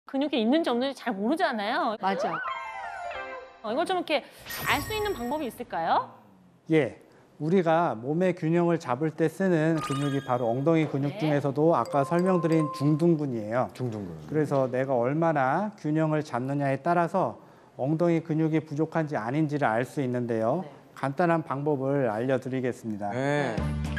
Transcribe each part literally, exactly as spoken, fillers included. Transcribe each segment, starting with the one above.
근육이 있는지 없는지 잘 모르잖아요. 맞아. 어, 이걸 좀 이렇게 알 수 있는 방법이 있을까요? 예. 우리가 몸의 균형을 잡을 때 쓰는 근육이 바로 엉덩이 근육 네. 중에서도 아까 설명드린 중둔근이에요. 중둔근. 그래서 내가 얼마나 균형을 잡느냐에 따라서 엉덩이 근육이 부족한지 아닌지를 알 수 있는데요. 네. 간단한 방법을 알려드리겠습니다. 네.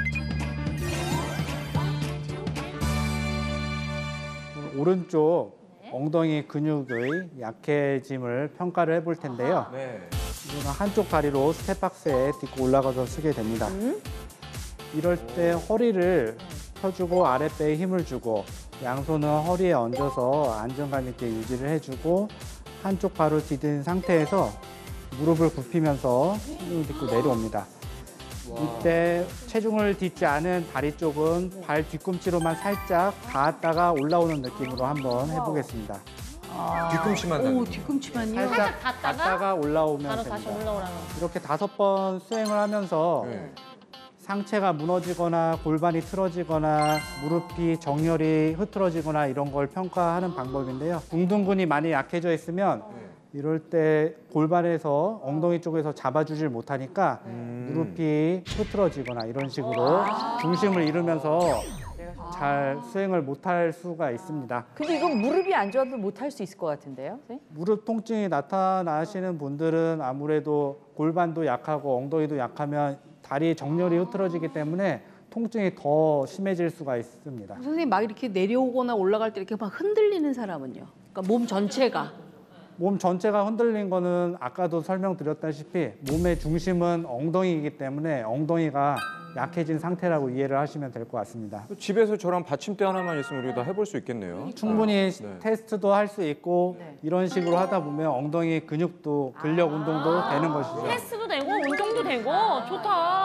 오른쪽 네. 엉덩이 근육의 약해짐을 평가를 해볼 텐데요. 네. 이거는 한쪽 다리로 스텝박스에 딛고 올라가서 쓰게 됩니다. 이럴 때 허리를 펴주고 아랫배에 힘을 주고 양손은 허리에 얹어서 안정감 있게 유지를 해주고 한쪽 발을 디딘 상태에서 무릎을 굽히면서 힘을 딛고 내려옵니다. 이때 체중을 딛지 않은 다리 쪽은 발 뒤꿈치로만 살짝 닿았다가 올라오는 느낌으로 한번 해보겠습니다. 뒤꿈치만 오, 닿는. 뒤꿈치만요? 살짝 닿다가 닿다가 올라오면 바로 다시 됩니다. 올라오라는. 이렇게 다섯 번 수행을 하면서 네. 상체가 무너지거나 골반이 틀어지거나 무릎이 정렬이 흐트러지거나 이런 걸 평가하는 방법인데요. 중둔근이 많이 약해져 있으면 이럴 때 골반에서 엉덩이 쪽에서 잡아주질 못하니까 무릎이 흐트러지거나 이런 식으로 중심을 잃으면서 잘 수행을 못할 수가 있습니다. 근데 이건 무릎이 안 좋아도 못 할 수 있을 것 같은데요? 선생님? 무릎 통증이 나타나시는 분들은 아무래도 골반도 약하고 엉덩이도 약하면 다리 정렬이 흐트러지기 때문에 통증이 더 심해질 수가 있습니다. 선생님 막 이렇게 내려오거나 올라갈 때 이렇게 막 흔들리는 사람은요? 그러니까 몸 전체가. 몸 전체가 흔들린 거는 아까도 설명드렸다시피 몸의 중심은 엉덩이이기 때문에 엉덩이가 약해진 상태라고 이해를 하시면 될 것 같습니다. 집에서 저랑 받침대 하나만 있으면 우리 다 해볼 수 있겠네요. 충분히 네. 테스트도 할 수 있고 이런 식으로 하다 보면 엉덩이 근육도 근력 운동도 되는 것이죠. 헬스도 되고 운동도 되고 좋다.